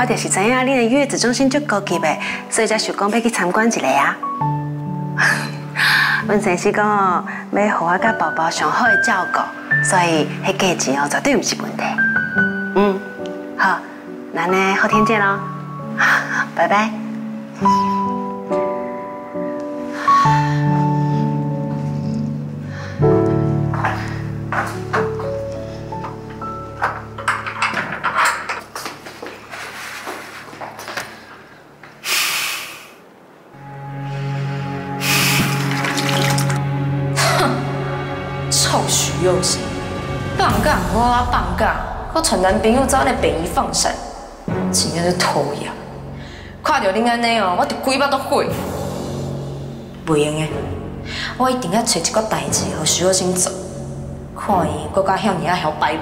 我就是知影你的月子中心足高级的，所以才想讲要去参观一下啊。阮先生讲哦，要互我甲宝宝上好的照顾，所以迄价钱哦绝对唔是问题。好，那呢后天见喽，拜拜。 臭徐又喜，放假我放假，我带男朋友走来北宜放闪，真正是讨厌。看到恁安尼哦，我就规巴都火。袂用的，我一定要找一个代志互徐又新做，看伊搁甲遐尔晓摆。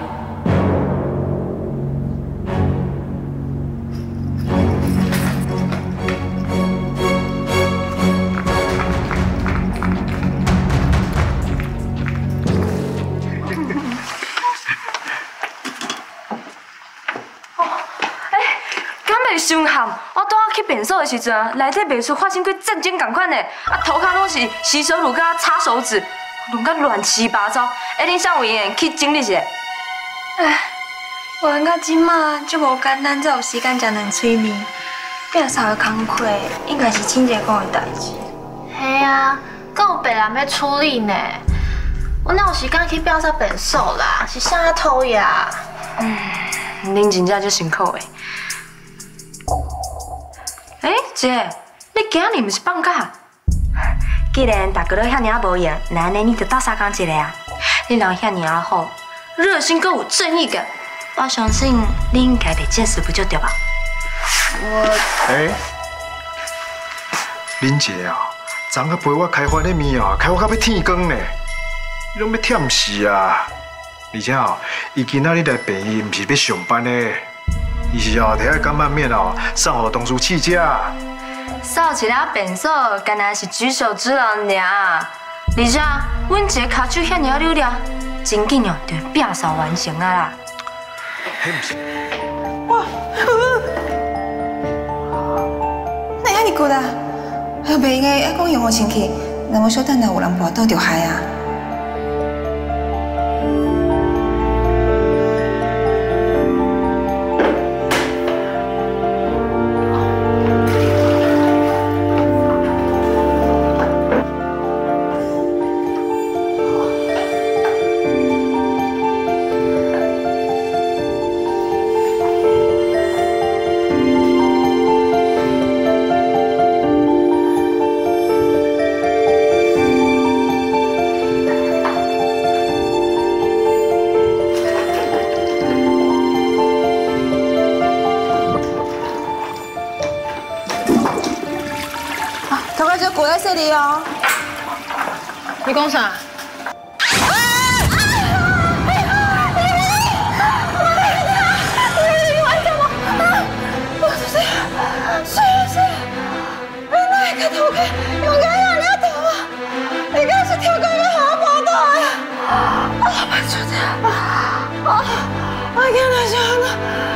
伤寒，我拄仔去便所的时阵，内底袂出发生过战争共款的，涂骹拢是洗手乳甲擦手纸，弄甲乱七八糟。恁上位员去整理一下。 玩到即马就无简单，才有时间食两嘴面。摒扫的工课应该是清洁工的代志。 嘿啊，敢有别人要处理呢？我哪有时间去摒扫便所啦？是啥讨厌？ 恁真正足辛苦的。姐，你今日毋是放假？既然大哥都遐尔无闲，那安尼你就倒三工一个啊！你人遐尔好，热心搁有正义感，我相信你应该袂见死不救对吧？ 恁姐啊，昨个陪我开饭的面啊，开我到要天光呢，你拢要忝死啊！而且哦，伊今仔日来病院，毋是要上班的。伊是哦，摕个干拌面哦，送予同事试食。 扫一下便所，干那是举手之劳尔。而且，阮一个骹手遐尔溜了，真紧哦，就摒扫完成啊啦。 迄毋是。 哇！哪遐尼骨啊？袂用个，要讲用互清气，若无小等下有人跋倒就害啊。这里哦， 你讲啥？ 我今日想